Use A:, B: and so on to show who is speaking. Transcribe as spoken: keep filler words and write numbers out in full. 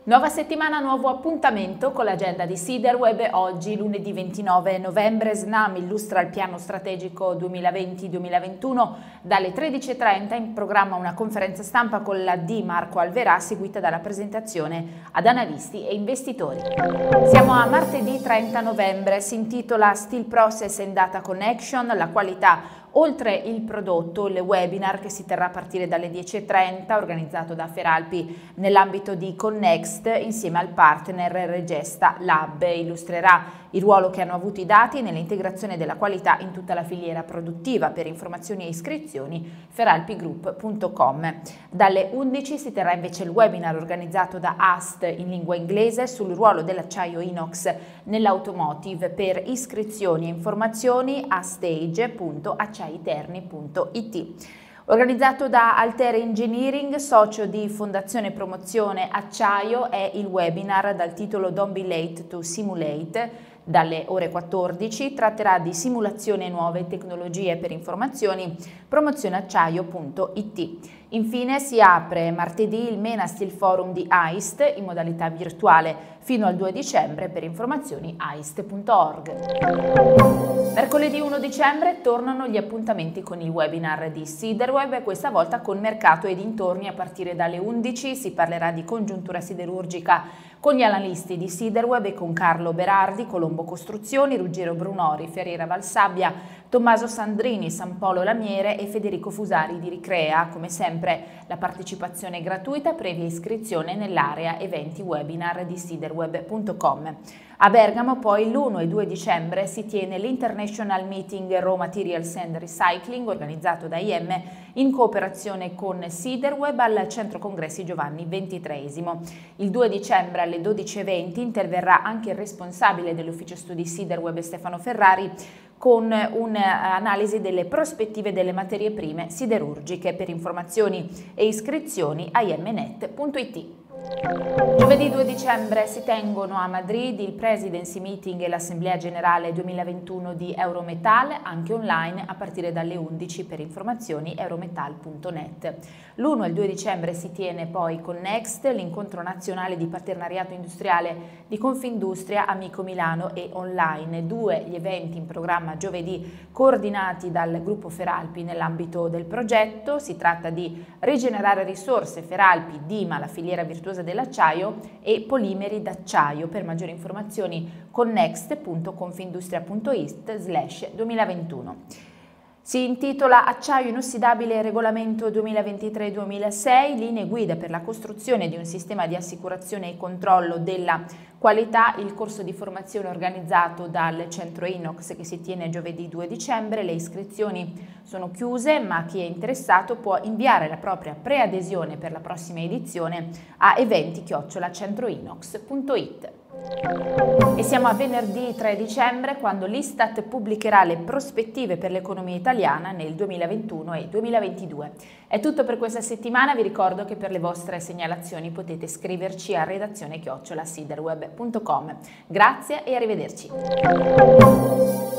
A: Nuova settimana, nuovo appuntamento con l'agenda di Siderweb. Oggi, lunedì ventinove novembre, Snam illustra il piano strategico duemilaventi duemilaventuno. Dalle tredici e trenta in programma una conferenza stampa con la D Marco Alverà, seguita dalla presentazione ad analisti e investitori. Siamo a martedì trenta novembre, si intitola Steel Process and Data Connection, la qualità oltre il prodotto, il webinar che si terrà a partire dalle dieci e trenta, organizzato da Feralpi nell'ambito di Connext insieme al partner Regesta Lab. Illustrerà il ruolo che hanno avuto i dati nell'integrazione della qualità in tutta la filiera produttiva. Per informazioni e iscrizioni feralpi group punto com. Dalle undici si terrà invece il webinar organizzato da A S T in lingua inglese sul ruolo dell'acciaio inox nell'automotive. Per iscrizioni e informazioni a stage punto acciaiterni punto it. Organizzato da Altere Engineering, socio di Fondazione Promozione Acciaio, è il webinar dal titolo Don't Be Late to Simulate. Dalle ore quattordici tratterà di simulazione e nuove tecnologie. Per informazioni promozioneacciaio punto it. Infine si apre martedì il MENA Steel Forum di A I S T in modalità virtuale fino al due dicembre. Per informazioni a i s t punto org. Mercoledì primo dicembre tornano gli appuntamenti con il webinar di Siderweb, questa volta con mercato e dintorni. A partire dalle undici si parlerà di congiuntura siderurgica con gli analisti di Siderweb e con Carlo Berardi, Colombo Costruzioni, Ruggero Brunori, Ferreira Valsabbia, Tommaso Sandrini, San Polo Lamiere e Federico Fusari di Ricrea. Come sempre la partecipazione è gratuita previa iscrizione nell'area eventi webinar di siderweb punto com. A Bergamo poi l'primo e due dicembre si tiene l'International Meeting Raw Materials and Recycling organizzato da I M in cooperazione con Siderweb al Centro Congressi Giovanni ventitreesimo. Il due dicembre alle dodici e venti interverrà anche il responsabile dell'ufficio studi Siderweb Stefano Ferrari con un'analisi delle prospettive delle materie prime siderurgiche. Per informazioni e iscrizioni a i m net punto it. Giovedì due dicembre si tengono a Madrid il Presidency Meeting e l'Assemblea Generale duemilaventuno di Eurometal, anche online a partire dalle undici. Per informazioni eurometal punto net. l'primo e il due dicembre si tiene poi Connext, l'incontro nazionale di partenariato industriale di Confindustria Amico Milano e online. Due gli eventi in programma giovedì coordinati dal gruppo Feralpi nell'ambito del progetto. Si tratta di Rigenerare Risorse Feralpi, Dima, la filiera virtuosa dell'acciaio e polimeri d'acciaio. Per maggiori informazioni connext punto confindustria punto it slash duemilaventuno. Si intitola Acciaio inossidabile regolamento duemilaventitré duemilasei, linee guida per la costruzione di un sistema di assicurazione e controllo della qualità. Il corso di formazione organizzato dal Centro Inox che si tiene giovedì due dicembre. Le iscrizioni sono chiuse, ma chi è interessato può inviare la propria preadesione per la prossima edizione a eventi chiocciola centroinox punto it. E siamo a venerdì tre dicembre, quando l'Istat pubblicherà le prospettive per l'economia italiana nel duemilaventuno e duemilaventidue. È tutto per questa settimana. Vi ricordo che per le vostre segnalazioni potete scriverci a redazione chiocciola siderweb punto com. Grazie e arrivederci.